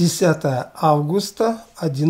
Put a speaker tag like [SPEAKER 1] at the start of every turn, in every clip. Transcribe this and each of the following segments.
[SPEAKER 1] 10 августа,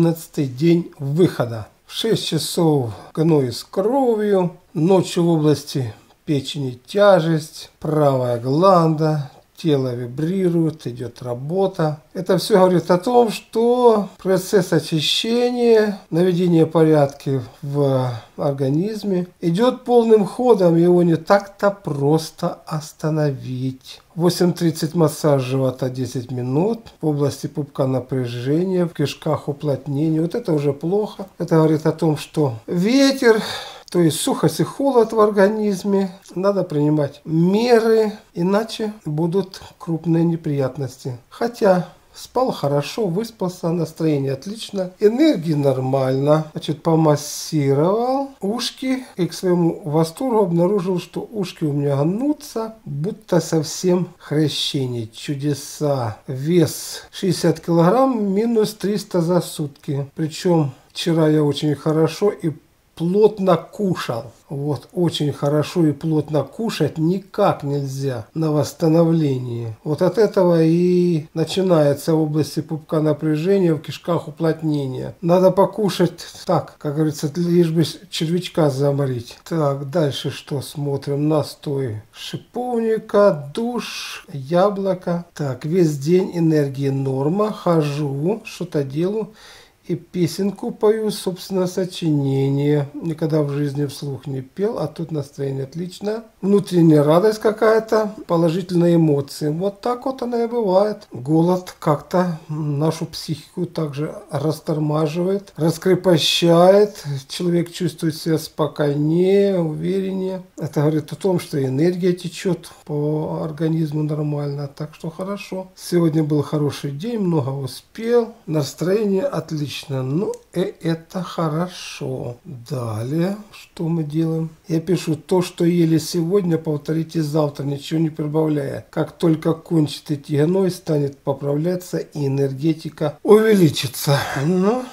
[SPEAKER 1] 11 день выхода. В 6 часов гной с кровью, ночью в области печени тяжесть, правая гланда, тело вибрирует, идет работа. Это все говорит о том, что процесс очищения, наведения порядка в организме идет полным ходом, его не так-то просто остановить. 8:30 массаж живота 10 минут, в области пупка напряжение, в кишках уплотнение. Вот это уже плохо. Это говорит о том, что ветер, то есть сухость и холод в организме, надо принимать меры, иначе будут крупные неприятности. Хотя спал хорошо, выспался, настроение отлично, энергии нормально. Значит, помассировал ушки и к своему восторгу обнаружил, что ушки у меня гнутся, будто совсем хрящение. Чудеса. Вес 60 килограмм, минус 300 за сутки. Причем вчера я очень хорошо и плотно кушал. Вот, очень хорошо и плотно кушать никак нельзя на восстановлении. Вот от этого и начинается в области пупка напряжение, в кишках уплотнение. Надо покушать так, как говорится, лишь бы червячка заморить. Так, дальше что смотрим? Настой шиповника, душ, яблоко. Так, весь день энергии норма, хожу, что-то делаю. И песенку пою, собственно, сочинение. Никогда в жизни вслух не пел, а тут настроение отлично. Внутренняя радость какая-то, положительные эмоции. Вот так вот она и бывает. Голод как-то нашу психику также растормаживает, раскрепощает. Человек чувствует себя спокойнее, увереннее. Это говорит о том, что энергия течет по организму нормально. Так что хорошо. Сегодня был хороший день, много успел. Настроение отлично. Ну, это хорошо. Далее, что мы делаем? Я пишу: то, что ели сегодня, повторите завтра, ничего не прибавляя. Как только кончит идти гной, станет поправляться и энергетика увеличится. Ну,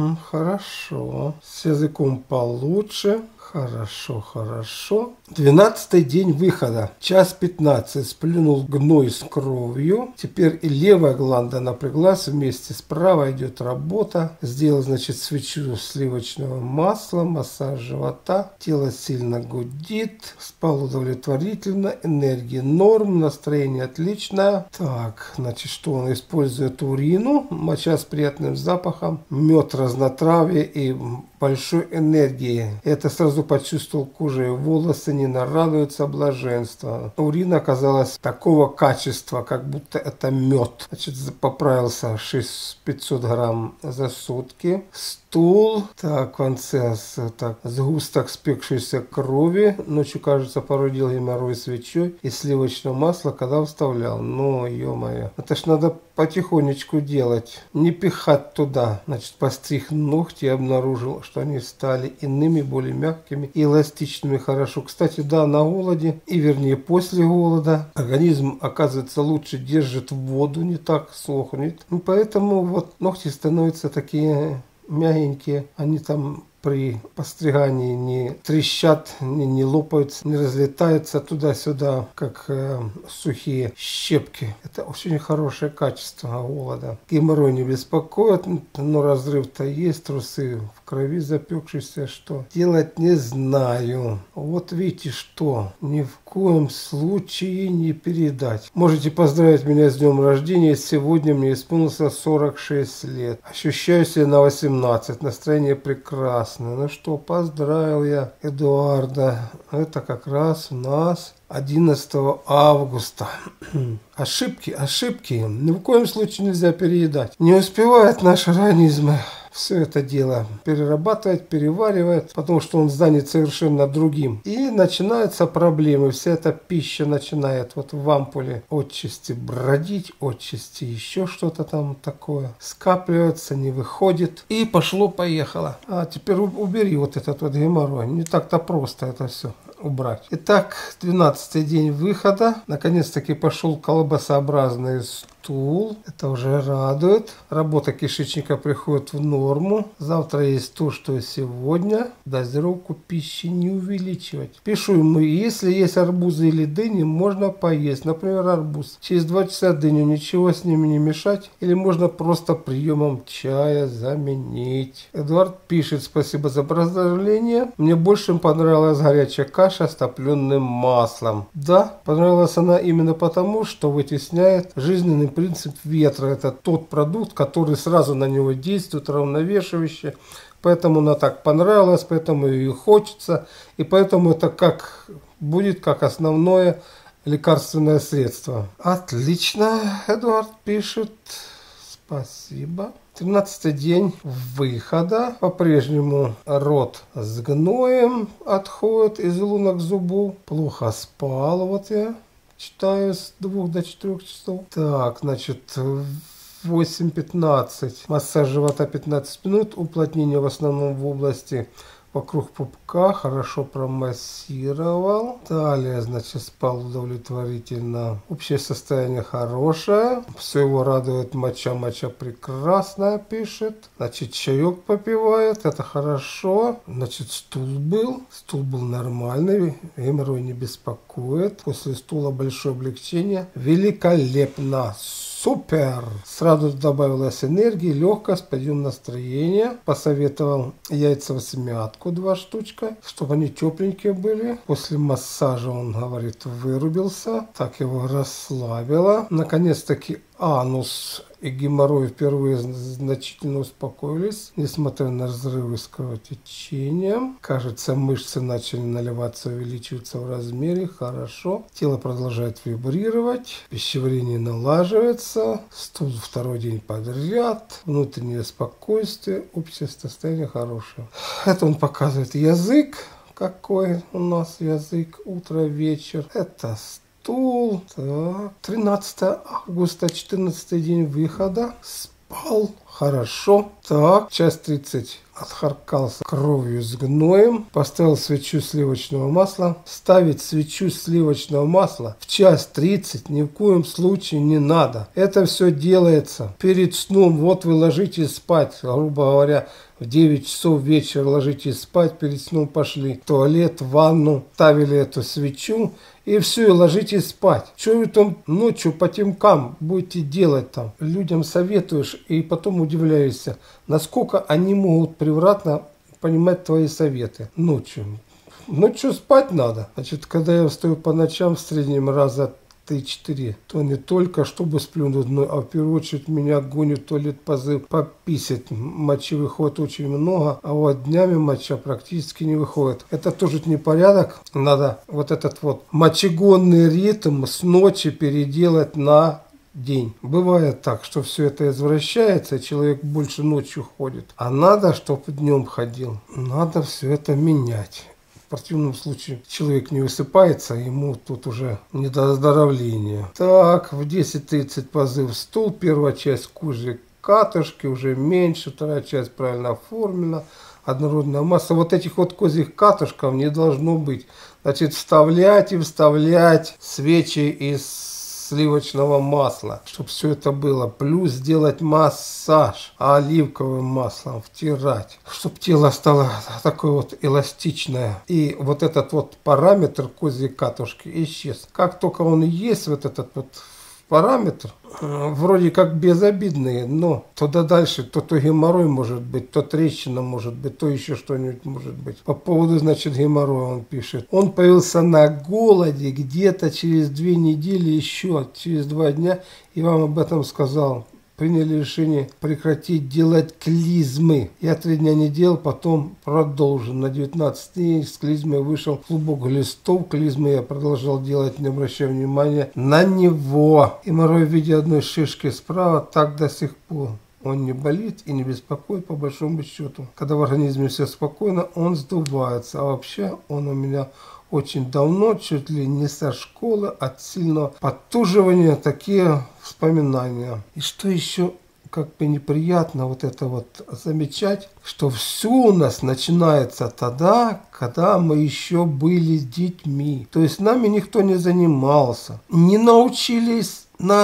[SPEAKER 1] хорошо. С языком получше. Хорошо, хорошо. 12 день выхода. 1:15. Сплюнул гной с кровью. Теперь и левая гланда напряглась. Вместе с правой идет работа. Сделал, значит, свечу сливочного масла. Массаж живота. Тело сильно гудит. Спал удовлетворительно. Энергии норм. Настроение отличное. Так, значит, что он использует? Урину. Моча с приятным запахом. Мед, разнотравье и большой энергии. Это сразу почувствовал кожей, волосы не нарадуются, блаженство. Урина оказалась такого качества, как будто это мед. Значит, поправился 500 грамм за сутки. Стул, так, в конце так, сгусток спекшейся крови. Ночью, кажется, породил геморрой свечой и сливочное масло, когда вставлял. Ну, ё-моё. Это ж надо потихонечку делать. Не пихать туда. Значит, постриг ногти и обнаружил, что они стали иными, более мягкими и эластичными. Хорошо. Кстати, да, на голоде, и вернее после голода, организм, оказывается, лучше держит воду, не так сохнет. И поэтому вот ногти становятся такие мягенькие, они там при постригании не трещат, не лопаются, не разлетаются туда-сюда, как сухие щепки. Это очень хорошее качество голода. Геморрой не беспокоит, но разрыв-то есть, трусы в крови запекшиеся, что делать не знаю. Вот видите, что ни в коем случае не передать. Можете поздравить меня с днем рождения. Сегодня мне исполнился 46 лет. Ощущаю себя на 18. Настроение прекрасное. Ну что, поздравил я Эдуарда. Это как раз у нас 11 августа. Ошибки. Ни в коем случае нельзя переедать. Не успевает наш организм все это дело перерабатывать, переваривает, потому что он занят совершенно другим. И начинаются проблемы. Вся эта пища начинает вот в ампуле отчасти бродить, отчасти еще что-то там такое. Скапливается, не выходит. И пошло-поехало. А теперь убери вот этот вот геморрой. Не так-то просто это все убрать. Итак, 12 день выхода. Наконец-таки пошел колбасообразный стул. Это уже радует. Работа кишечника приходит в норму. Завтра есть то, что сегодня. Дозировку пищи не увеличивать. Пишу ему, если есть арбузы или дыни, можно поесть. Например, арбуз. Через 2 часа дыню, ничего с ними не мешать. Или можно просто приемом чая заменить. Эдуард пишет, спасибо за поздравление. Мне больше понравилась горячая каша с топленым маслом. Да, понравилась она именно потому, что вытесняет жизненный принцип ветра. Это тот продукт, который сразу на него действует равновешивающе. Поэтому она так понравилась, поэтому ее хочется. И поэтому это будет как основное лекарственное средство. Отлично, Эдуард пишет. Спасибо. 13-й день выхода. По-прежнему рот с гноем отходит из лунок к зубу. Плохо спал. Вот я читаю с 2 до 4 часов. Так, значит, 8:15. Массаж живота 15 минут. Уплотнение в основном в области вокруг пупка. Хорошо промассировал. Далее, значит, спал удовлетворительно. Общее состояние хорошее. Все его радует моча. Моча прекрасная, пишет. Значит, чаек попивает. Это хорошо. Значит, стул был. Стул был нормальный. Геморрой не беспокоит. После стула большое облегчение. Великолепно. Супер! Сразу добавилась энергии, легкость, подъем настроения. Посоветовал яйца в смятку 2 штучка, чтобы они тепленькие были. После массажа, он говорит, вырубился. Так его расслабило. Наконец-таки анус и геморрой впервые значительно успокоились, несмотря на разрывы с кровотечением. Кажется, мышцы начали наливаться, увеличиваться в размере. Хорошо. Тело продолжает вибрировать. Пищеварение налаживается. Стул 2-й день подряд. Внутреннее спокойствие. Общее состояние хорошее. Это он показывает язык. Какой у нас язык? Утро-вечер. Это стул. Так. 13 августа, 14-й день выхода. Спал хорошо. Так, час 30 отхаркался кровью с гноем. Поставил свечу сливочного масла. Ставить свечу сливочного масла в час 30 ни в коем случае не надо. Это все делается перед сном. Вот вы ложитесь спать, грубо говоря, в 9 часов вечера ложитесь спать, перед сном пошли в туалет, в ванну, ставили эту свечу. И все, и ложитесь спать. Что вы там ночью по темкам будете делать там? Людям советуешь, и потом удивляешься, насколько они могут превратно понимать твои советы ночью. Ночью спать надо. Значит, когда я встаю по ночам в среднем раза 3-4, то не только чтобы сплюнуть, но а в первую очередь меня гонит туалет позыв пописать. Мочи выходит очень много, а вот днями моча практически не выходит. Это тоже непорядок. Надо вот этот вот мочегонный ритм с ночи переделать на день. Бывает так, что все это извращается, человек больше ночью ходит. А надо, чтобы днем ходил. Надо все это менять. В противном случае человек не высыпается, ему тут уже не до оздоровления. Так, в 10:30 позыв в стул, первая часть кожи катышки, уже меньше, вторая часть правильно оформлена, однородная масса. Вот этих вот козьих катышков не должно быть. Значит, вставлять и вставлять свечи из сливочного масла, чтобы все это было. Плюс сделать массаж оливковым маслом, втирать, чтобы тело стало такое вот эластичное. И вот этот вот параметр козьей катушки исчез. Как только он есть, вот этот вот параметр, вроде как безобидные, но туда дальше то геморрой может быть, то трещина может быть, то еще что-нибудь может быть. По поводу, значит, геморроя он пишет. Он появился на голоде где-то через 2 недели, еще через 2 дня, и вам об этом сказал. Приняли решение прекратить делать клизмы. Я 3 дня не делал, потом продолжил. На 19 день с клизмой вышел клубок глистов. Клизмы я продолжал делать, не обращая внимания на него. Геморрой в виде одной шишки справа так до сих пор. Он не болит и не беспокоит по большому счету. Когда в организме все спокойно, он сдувается. А вообще он у меня очень давно, чуть ли не со школы, от сильного подтуживания такие вспоминания. И что еще как бы неприятно вот это вот замечать, что все у нас начинается тогда, когда мы еще были детьми. То есть нами никто не занимался. Не научились нас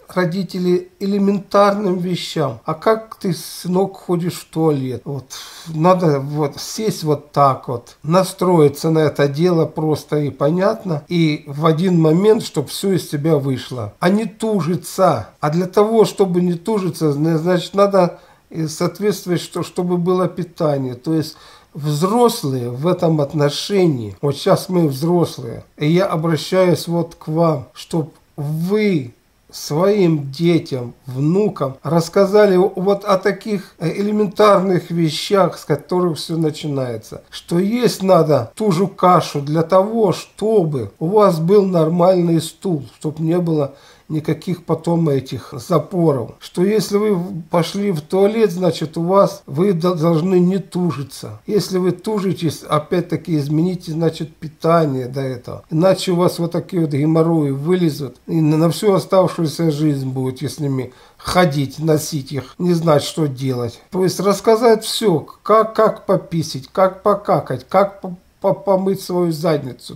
[SPEAKER 1] родители элементарным вещам. А как ты, сынок, ходишь в туалет? Вот надо вот сесть вот так вот, настроиться на это дело просто и понятно, и в один момент, чтобы все из тебя вышло. А не тужиться. А для того, чтобы не тужиться, значит, надо соответствовать, чтобы было питание. То есть взрослые в этом отношении, вот сейчас мы взрослые, и я обращаюсь вот к вам, чтобы вы своим детям, внукам рассказали вот о таких элементарных вещах, с которых все начинается. Что есть надо ту же кашу для того, чтобы у вас был нормальный стул, чтобы не было никаких потом этих запоров. Что если вы пошли в туалет, значит вы должны не тужиться. Если вы тужитесь, опять-таки измените, значит, питание до этого. Иначе у вас вот такие вот геморрои вылезут. И на всю оставшуюся жизнь будет, если ими ходить, носить их, не знать, что делать. То есть рассказать все, как пописить, как покакать, как помыть свою задницу.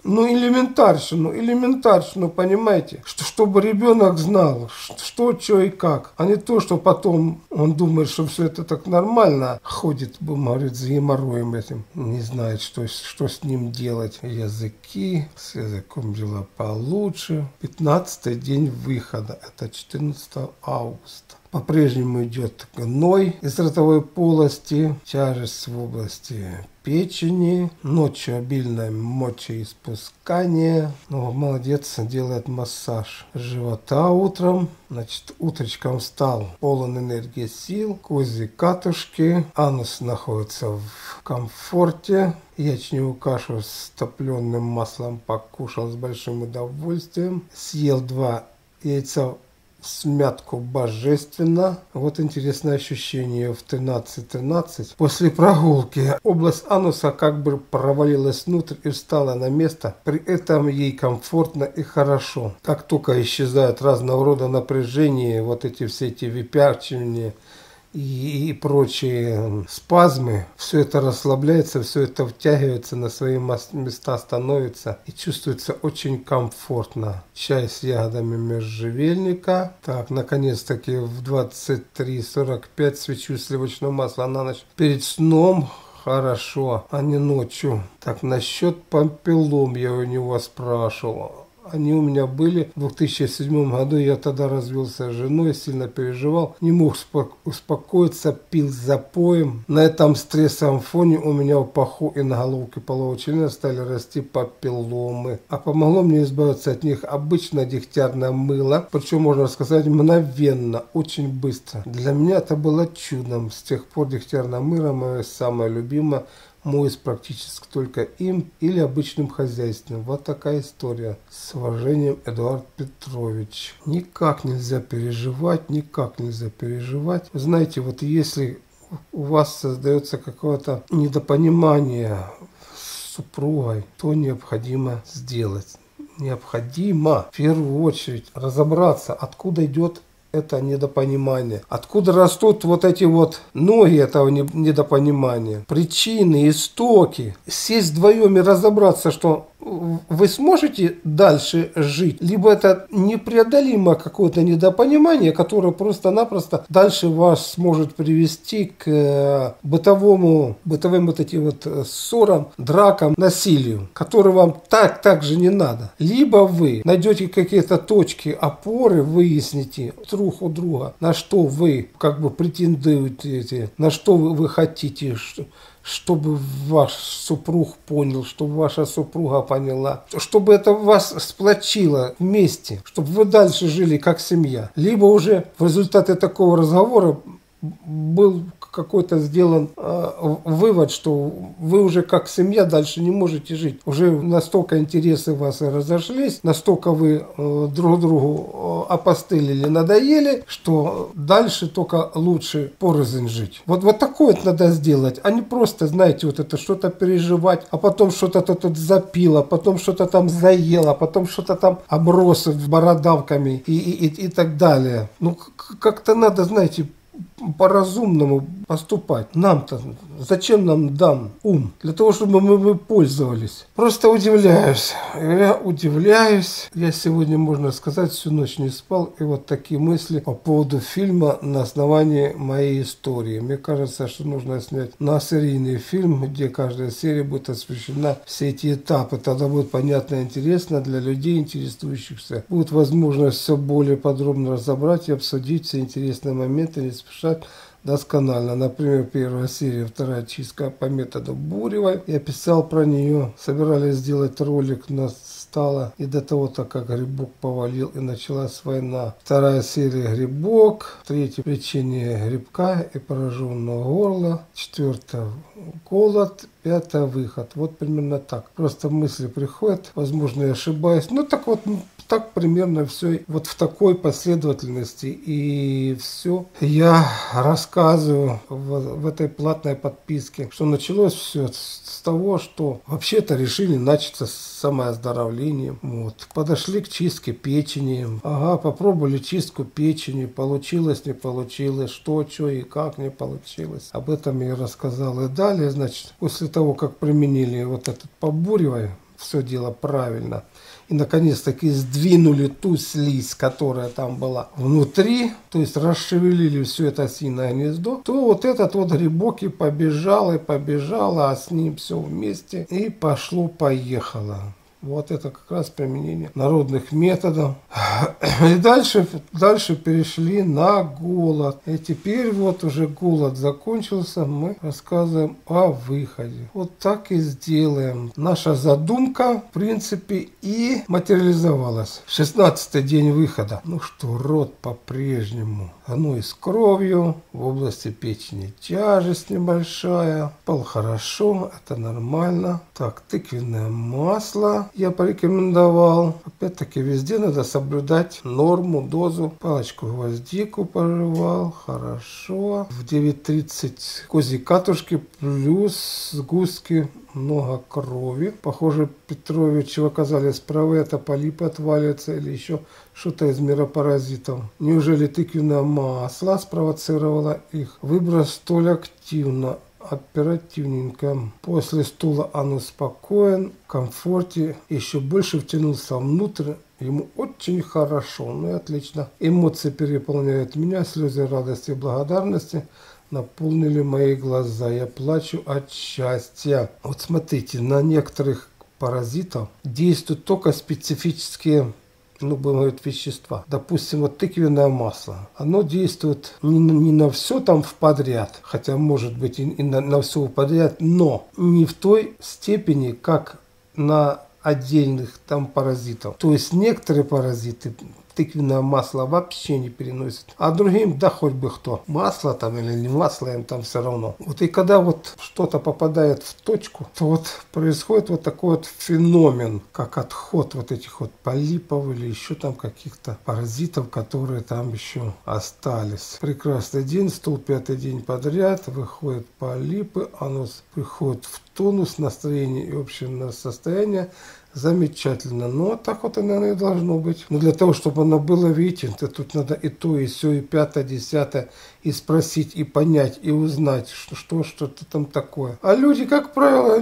[SPEAKER 1] Элементарщину, понимаете? Чтобы ребенок знал, что, и как. А не то, что потом он думает, что все это так нормально. Ходит, говорит, с геморроем этим. Не знает, что с ним делать. Языки. С языком дела получше. 15-й день выхода. Это 14 августа. По-прежнему идет гной из ротовой полости, тяжесть в области печени, ночью обильное мочеиспускание. Молодец, делает массаж живота утром. Значит, утречком встал, полон энергии сил, козьи катушки, анус находится в комфорте. Ячневую кашу с топленым маслом покушал с большим удовольствием. Съел 2 яйца смятку божественно. Вот интересное ощущение в 13:13. После прогулки область ануса как бы провалилась внутрь и встала на место. При этом ей комфортно и хорошо. Как только исчезают разного рода напряжения, вот все эти выпячивания и прочие спазмы, все это расслабляется, все это втягивается на свои места, становится и чувствуется очень комфортно. Чай с ягодами можжевельника. Так, наконец-таки в 23:45 свечу сливочного масла на ночь перед сном. Хорошо, а не ночью. Так, насчет пампилом я у него спрашивал. Они у меня были в 2007 году, я тогда развелся с женой, сильно переживал, не мог успокоиться, пил с запоем. На этом стрессовом фоне у меня в паху и на головке полового члена стали расти папилломы. А помогло мне избавиться от них обычное дегтярное мыло, причем, можно сказать, мгновенно, очень быстро. Для меня это было чудом. С тех пор дегтярное мыло мое самое любимое. Моюсь практически только им или обычным хозяйственным. Вот такая история. С уважением, Эдуард Петрович. Никак нельзя переживать. Вы знаете, вот если у вас создается какое-то недопонимание с супругой, то необходимо сделать. Необходимо в первую очередь разобраться, откуда идет это недопонимание. Откуда растут вот эти вот ноги этого недопонимания? Причины, истоки. Сесть вдвоем и разобраться, что вы сможете дальше жить, либо это непреодолимое какое-то недопонимание, которое просто-напросто дальше вас сможет привести к бытовым вот этим вот ссорам, дракам, насилию, которые вам так же не надо. Либо вы найдете какие-то точки опоры, выясните друг у друга, на что вы как бы претендуете, на что вы хотите, чтобы ваш супруг понял, чтобы ваша супруга поняла, чтобы это вас сплотило вместе, чтобы вы дальше жили как семья. Либо уже в результате такого разговора был какой-то сделан вывод, что вы уже как семья дальше не можете жить. Уже настолько интересы у вас разошлись, настолько вы друг другу опостылили, надоели, что дальше только лучше порознь жить. Вот такое надо сделать, а не просто, знаете, вот это что-то переживать, а потом что-то тут запило, потом что-то там заело, потом что-то там оброс бородавками и так далее. Ну, как-то надо, знаете, по-разумному поступать. Нам-то, зачем нам дан ум? Для того, чтобы мы пользовались. Просто удивляюсь. Я удивляюсь. Я сегодня, можно сказать, всю ночь не спал. И вот такие мысли по поводу фильма на основании моей истории. Мне кажется, что нужно снять на серийный фильм, где каждая серия будет освещена все эти этапы. Тогда будет понятно и интересно для людей, интересующихся. Будет возможность все более подробно разобрать и обсудить все интересные моменты, не спешать досконально. Например, первая серия, вторая чистка по методу Буревой. Я писал про нее. Собирались сделать ролик, но стало и до того, так как грибок повалил и началась война. Вторая серия грибок. Третья лечение грибка и пораженного горла. Четвертая голод. Пятая выход. Вот примерно так. Просто мысли приходят. Возможно, я ошибаюсь. Ну так вот. Так примерно все вот в такой последовательности. И все я рассказываю в этой платной подписке, что началось все с того, что вообще-то решили начаться с самооздоровления. Вот. Подошли к чистке печени. Ага, попробовали чистку печени. Получилось, не получилось. Что и как не получилось. Об этом я рассказал. И далее, значит, после того, как применили вот этот побуревай, все дело правильно. И наконец-таки сдвинули ту слизь, которая там была внутри, то есть расшевелили все это осиное гнездо, то вот этот вот грибок и побежал, а с ним все вместе и пошло-поехало. Вот это как раз применение народных методов. И дальше перешли на голод. И теперь вот уже голод закончился, мы рассказываем о выходе. Вот так и сделаем. Наша задумка, в принципе, и материализовалась. 16-й день выхода. Ну что, рот по-прежнему. Оно и с кровью, в области печени тяжесть небольшая. Спал хорошо, это нормально. Так, тыквенное масло я порекомендовал. Опять-таки везде надо соблюдать норму, дозу. Палочку гвоздику пожевал, хорошо. В 9:30 козьи катушки плюс сгустки. Много крови. Похоже, Петровичу оказались правы, это полипы отваливаются или еще что-то из миропаразитов. Неужели тыквенное масло спровоцировало их? Выброс столь активно, оперативненько. После стула он успокоен, в комфорте, еще больше втянулся внутрь. Ему очень хорошо, ну и отлично. Эмоции переполняют меня, слезы радости и благодарности наполнили мои глаза. Я плачу от счастья. Вот смотрите, на некоторых паразитов действуют только специфические, ну, будем говорить, вещества. Допустим, вот тыквенное масло. Оно действует не на все там в подряд, хотя может быть и на все подряд, но не в той степени, как на отдельных там паразитов. То есть некоторые паразиты тыквенное масло вообще не переносят. А другим, да хоть бы кто. Масло там или не масло, им там все равно. Вот и когда вот что-то попадает в точку, то вот происходит вот такой вот феномен, как отход вот этих вот полипов или еще там каких-то паразитов, которые там еще остались. Прекрасный день, 105-й день подряд, выходят полипы, оно приходит в тонус, настроение и общее состояние. Замечательно. Ну, так вот, наверное, и должно быть. Но для того, чтобы оно было, видите, тут надо и то, и все, и пятое, десятое, и спросить, и понять, и узнать, что-то там такое. А люди, как правило,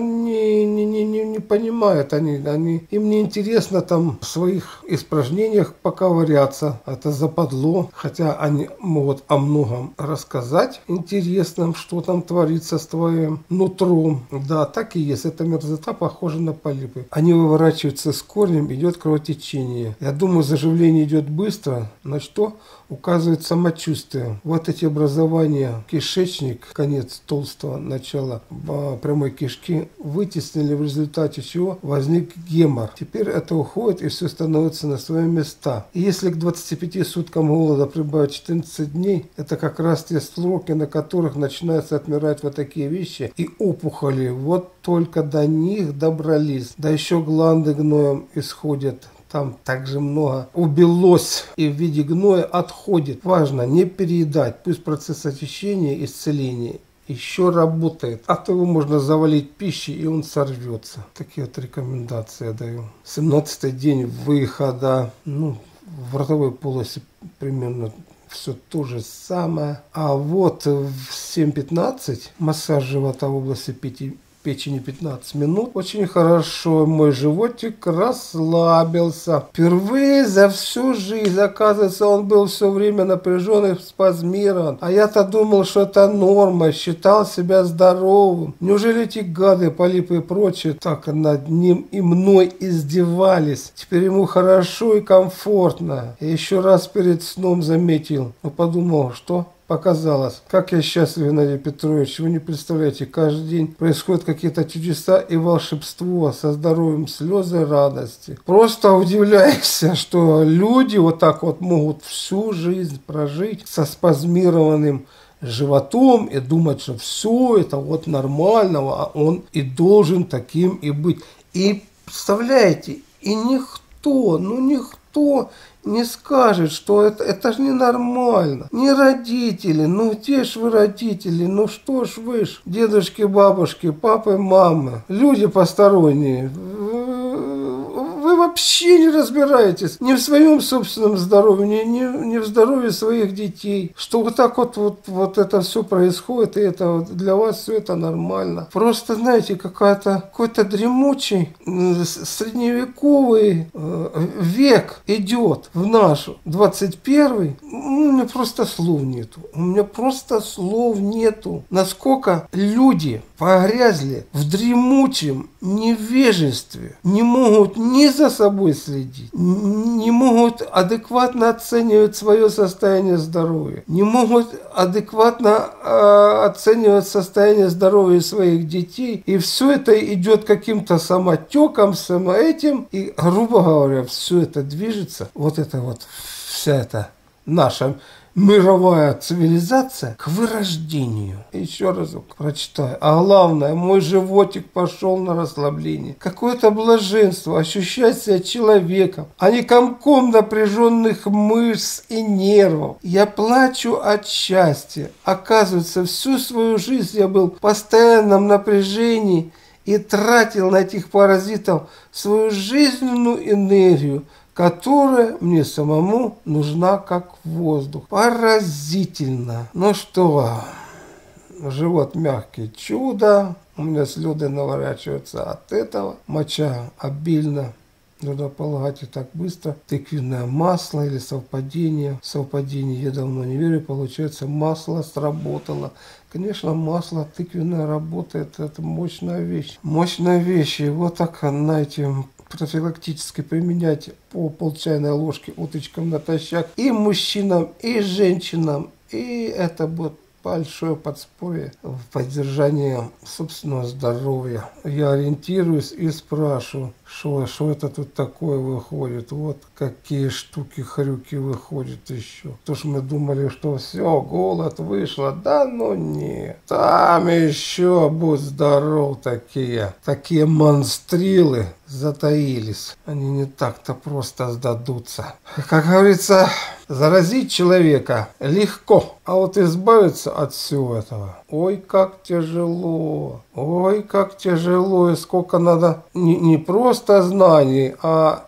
[SPEAKER 1] не понимают. Им не интересно там в своих испражнениях поковыряться. Это западло. Хотя они могут о многом рассказать интересном, что там творится с твоим нутром. Да, так и есть. Эта мерзота похожа на полипы. Они выворачиваются с корнем, идет кровотечение. Я думаю, заживление идет быстро, на что указывает самочувствие. Вот эти образования, кишечник, конец толстого начала прямой кишки, вытеснили, в результате чего возник гемор. Теперь это уходит и все становится на свои места. И если к 25 суткам голода прибавить 14 дней, это как раз те сроки, на которых начинаются отмирать вот такие вещи и опухоли. Вот только до них добрались. Да еще гланды гноем исходят. Там также много убилось и в виде гноя отходит. Важно не переедать. Пусть процесс очищения, исцеления еще работает. А то его можно завалить пищей, и он сорвется. Такие вот рекомендации я даю. 17-й день выхода. Ну, в ротовой полости примерно все то же самое. А вот в 7:15 массаж живота в области печени 15 минут. Очень хорошо мой животик расслабился. Впервые за всю жизнь, оказывается, он был все время напряженный, спазмирован. А я-то думал, что это норма, считал себя здоровым. Неужели эти гады, полипы и прочие, так над ним и мной издевались? Теперь ему хорошо и комфортно. Я еще раз перед сном заметил, но подумал, что... Показалось, как я счастлив, Геннадий Петрович, вы не представляете, каждый день происходят какие-то чудеса и волшебство, со здоровьем слезы радости. Просто удивляешься, что люди вот так вот могут всю жизнь прожить со спазмированным животом и думать, что все это вот нормального, а он и должен таким и быть. И представляете, и никто не скажет, что это же ненормально. Не родители, ну где ж вы родители, ну что ж вы ж, дедушки, бабушки, папы, мамы, люди посторонние. Вы вообще не разбираетесь ни в своем собственном здоровье, ни в здоровье своих детей. Что вот так вот это все происходит, и это вот для вас все это нормально. Просто, знаете, какой-то дремучий средневековый век идет в наш 21-й. У меня просто слов нету. Насколько люди погрязли в дремучем невежестве, не могут ни за собой следить, не могут адекватно оценивать свое состояние здоровья, не могут адекватно оценивать состояние здоровья своих детей. И все это идет каким-то самотеком, самоэтим. И, грубо говоря, все это движется, вот это вот, вся эта наша мировая цивилизация к вырождению. Еще разок прочитаю. А главное, мой животик пошел на расслабление. Какое-то блаженство, ощущать себя человеком, а не комком напряженных мышц и нервов. Я плачу от счастья. Оказывается, всю свою жизнь я был в постоянном напряжении и тратил на этих паразитов свою жизненную энергию, которая мне самому нужна как воздух. Поразительно. Ну что, живот мягкий, чудо. У меня слюны наворачиваются от этого. Моча обильно. Нужно полагать и так быстро. Тыквенное масло или совпадение. Совпадение я давно не верю. Получается, масло сработало. Конечно, масло тыквенное работает. Это мощная вещь. Мощная вещь. И вот так, знаете, профилактически применять по полчайной ложки уточкам натощак и мужчинам, и женщинам. И это будет большое подспорье в поддержании собственного здоровья. Я ориентируюсь и спрашиваю, что это тут такое выходит. Вот какие штуки-хрюки выходят еще. То ж мы думали, что все, голод вышло. Да ну нет. Там еще, будь здоров, такие монстрилы затаились. Они не так-то просто сдадутся. Как говорится, заразить человека легко, а вот избавиться от всего этого, ой, как тяжело. Ой, как тяжело, и сколько надо не просто знаний, а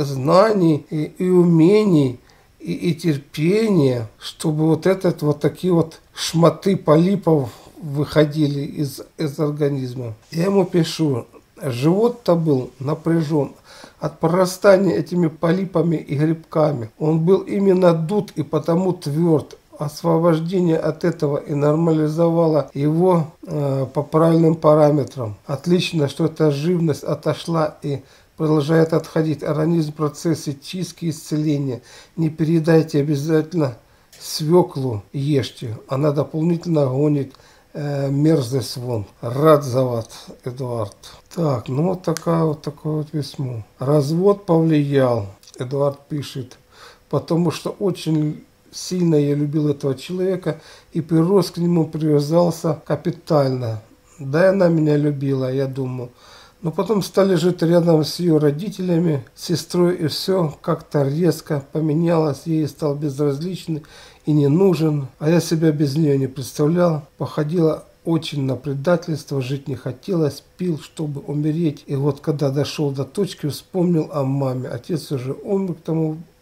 [SPEAKER 1] знаний и умений, и терпения, чтобы вот такие вот шмоты полипов выходили из организма. Я ему пишу, живот-то был напряжен от прорастания этими полипами и грибками. Он был именно дут и потому тверд. Освобождение от этого и нормализовало его по правильным параметрам. Отлично, что эта живность отошла и продолжает отходить. Организм в процессе чистки и исцеления. Не переедайте обязательно свеклу, ешьте. Она дополнительно гонит мерзость вон. Рад за вас, Эдуард. Так, ну вот такое вот письмо. Развод повлиял, Эдуард пишет, потому что очень сильно я любил этого человека и прирос к нему, привязался капитально. Да и она меня любила, я думаю. Но потом стали жить рядом с ее родителями, сестрой, и все как-то резко поменялось. Ей стал безразличный и не нужен. А я себя без нее не представлял. Походила очень на предательство, жить не хотелось, пил, чтобы умереть. И вот когда дошел до точки, вспомнил о маме. Отец уже умер к тому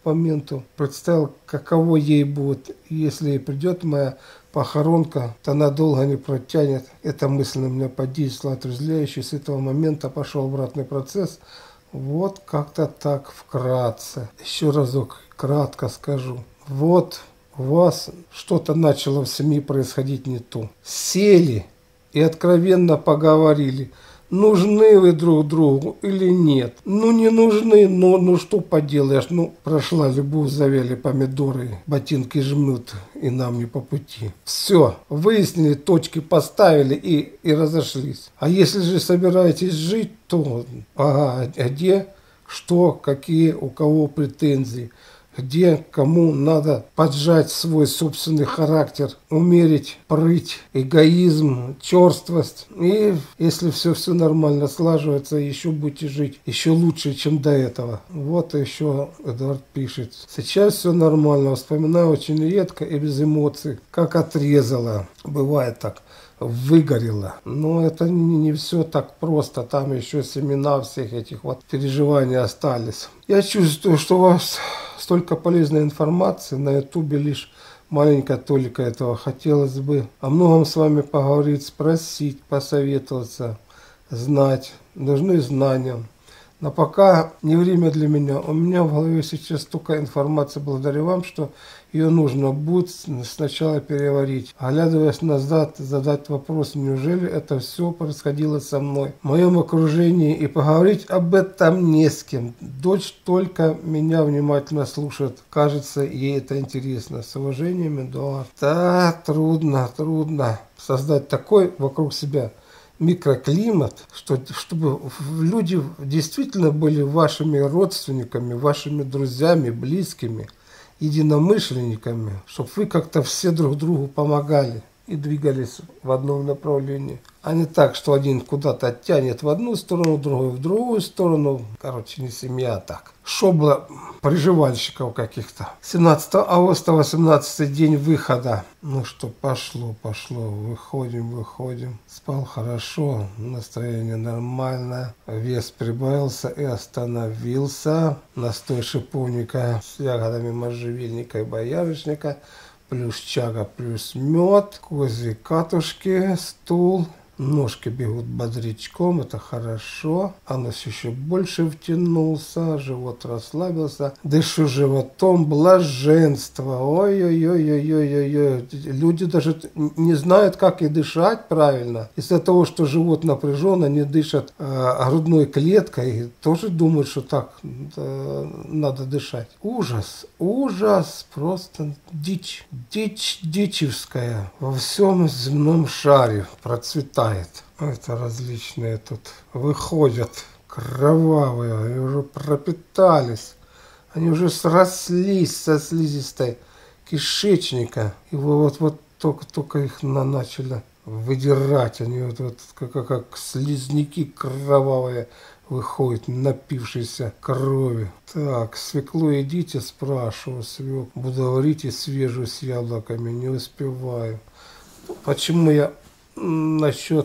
[SPEAKER 1] моменту. Представил, каково ей будет, если придет моя похоронка, то она долго не протянет. Эта мысль на меня подействовала отрезвляюще. С этого момента пошел обратный процесс. Вот как-то так вкратце. Еще разок кратко скажу. Вот у вас что-то начало в семье происходить не то. Сели и откровенно поговорили. Нужны вы друг другу или нет? Ну, не нужны, но ну что поделаешь? Ну, прошла любовь, завяли помидоры, ботинки жмут, и нам не по пути. Все, выяснили, точки поставили и разошлись. А если же собираетесь жить, то ага, где, что, какие, у кого претензии? Где кому надо поджать свой собственный характер, умерить прыть, эгоизм, черствость. И если все нормально слаживается, еще будете жить еще лучше, чем до этого. Вот еще Эдуард пишет. Сейчас все нормально, вспоминаю очень редко и без эмоций, как отрезало. Бывает так. Выгорело. Но это не все так просто. Там еще семена всех этих вот переживаний остались. Я чувствую, что у вас столько полезной информации. На ютубе лишь маленькая толика этого. Хотелось бы о многом с вами поговорить, спросить, посоветоваться, знать. Нужны знания. Но пока не время для меня. У меня в голове сейчас столько информации благодаря вам, что ее нужно будет сначала переварить. Оглядываясь назад, задать вопрос, неужели это все происходило со мной, в моем окружении, и поговорить об этом не с кем. Дочь только меня внимательно слушает. Кажется, ей это интересно. С уважением, Эдуард. Да, трудно создать такой вокруг себя микроклимат, чтобы люди действительно были вашими родственниками, вашими друзьями, близкими, единомышленниками, чтобы вы как-то все друг другу помогали и двигались в одном направлении. А не так, что один куда-то тянет в одну сторону, другой в другую сторону. Короче, не семья, а так. Шобла приживальщиков каких-то. 17 августа, 18 день выхода. Ну что, пошло. Выходим. Спал хорошо, настроение нормальное. Вес прибавился и остановился. Настой шиповника с ягодами можжевельника и боярышника. Плюс чага, плюс мед, козьи катушки, стул. Ножки бегут бодрячком, это хорошо. Анус еще больше втянулся, живот расслабился. Дышу животом, блаженство. Ой-ой-ой-ой-ой-ой. Люди даже не знают, как и дышать правильно. Из-за того, что живот напряжен, они дышат грудной клеткой и тоже думают, что так надо дышать. Ужас, просто дичь. Дичь дичевская во всем земном шаре процветает. Это различные тут выходят кровавые, они уже пропитались, они уже срослись со слизистой кишечника. И вот только их начали выдирать, они вот как слизняки кровавые выходят, напившиеся крови. Так, свеклу едите, спрашиваю свеклу. Буду варить и свежую с яблоками, не успеваю. Почему я насчет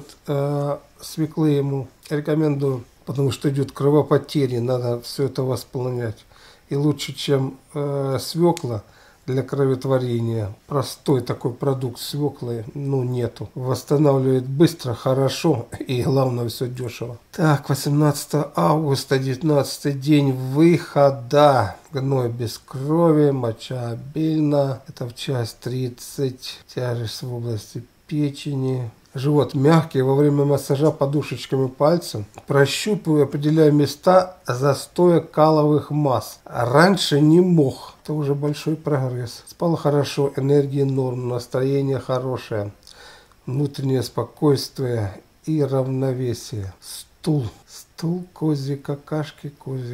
[SPEAKER 1] свеклы ему рекомендую? Потому что идет кровопотеря, надо все это восполнять. И лучше, чем свекла для кроветворения, простой такой продукт свеклы, нету. Восстанавливает быстро, хорошо и главное все дешево. Так, 18 августа, 19 день выхода. Гной без крови, моча обильна. Это в час 30. Тяжесть в области печени. Живот мягкий, во время массажа подушечками пальцев прощупываю, определяю места застоя каловых масс. Раньше не мог. Это уже большой прогресс. Спал хорошо, энергии норм, настроение хорошее, внутреннее спокойствие и равновесие. Стул, козьи какашки.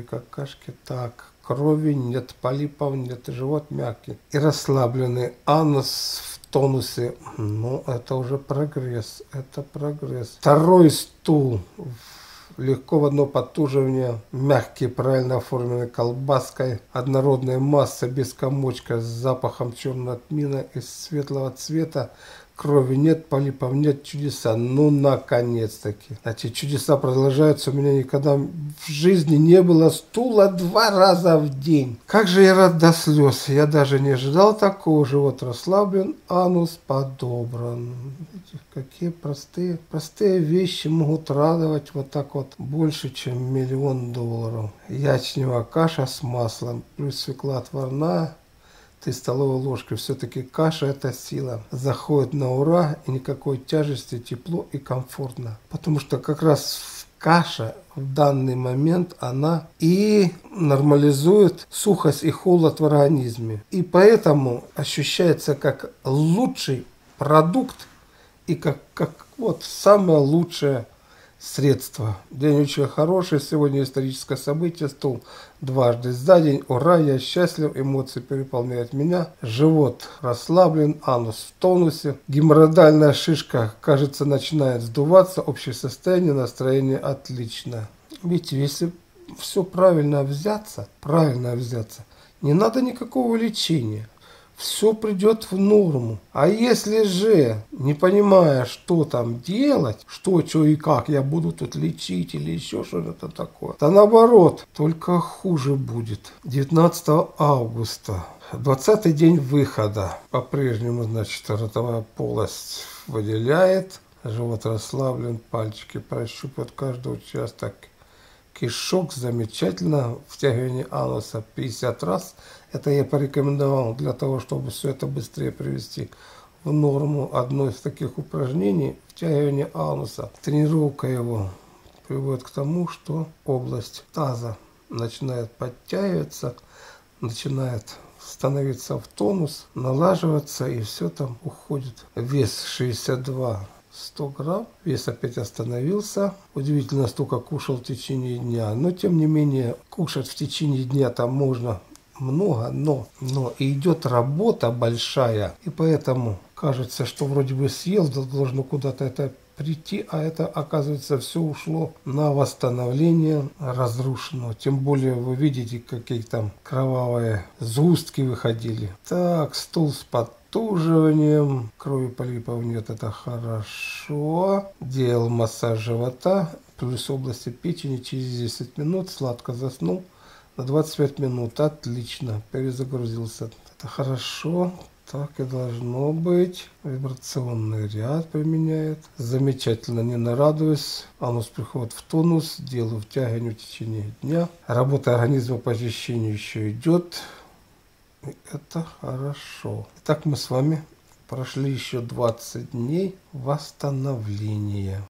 [SPEAKER 1] Так, крови нет, полипов нет, живот мягкий и расслабленный. Анус в тонусе. Это уже прогресс. Второй стул. Легко в одно потуживание. Мягкий, правильно оформленный колбаской. Однородная масса без комочка с запахом черного тмина из светлого цвета. крови нет, полипов нет, чудеса. Ну, наконец-таки. Значит, чудеса продолжаются. У меня никогда в жизни не было стула 2 раза в день. Как же я рад до слез. Я даже не ожидал такого. Живот расслаблен, анус подобран. Какие простые вещи могут радовать вот так вот больше, чем $1 000 000. Ячневая каша с маслом, плюс свекла отварная. 3 столовые ложки. Все-таки каша – это сила. Заходит на ура, и никакой тяжести, тепло и комфортно. Потому что как раз каша в данный момент, она и нормализует сухость и холод в организме. И поэтому ощущается как лучший продукт и как вот самое лучшее средство. День очень хороший. Сегодня историческое событие. Стул дважды за день. Ура, я счастлив. Эмоции переполняют меня. Живот расслаблен. Анус в тонусе. Геморроидальная шишка, кажется, начинает сдуваться. Общее состояние, настроение отлично. Ведь если все правильно взяться, не надо никакого лечения. Все придет в норму. А если же, не понимая, что там делать, что и как я буду тут лечить или еще что-то такое, то наоборот, только хуже будет. 19 августа, 20-й день выхода. По-прежнему, значит, ротовая полость выделяет, живот расслаблен, пальчики прощупывают каждый участок. Кишок замечательно, втягивание ануса 50 раз. Это я порекомендовал для того, чтобы все это быстрее привести в норму. Одно из таких упражнений – втягивание ануса. Тренировка его приводит к тому, что область таза начинает подтягиваться, начинает становиться в тонус, налаживаться, и все там уходит. Вес 62. 100 грамм. Вес опять остановился. Удивительно, столько кушал в течение дня. Но, тем не менее, кушать в течение дня там можно много, но и идет работа большая. И поэтому кажется, что вроде бы съел, должно куда-то это прийти, а это, оказывается, все ушло на восстановление разрушенного. Тем более вы видите, какие там кровавые сгустки выходили. Так, стул с подтуживанием. Крови полипов нет, это хорошо. Делал массаж живота, плюс области печени через 10 минут. Сладко заснул на 25 минут. Отлично. Перезагрузился. Это хорошо. Так и должно быть. Вибрационный ряд применяет. Замечательно, не нарадуюсь. Анус приходит в тонус. Делаю втягивание в течение дня. Работа организма по очищению еще идет. И это хорошо. Итак, мы с вами прошли еще 20 дней восстановления.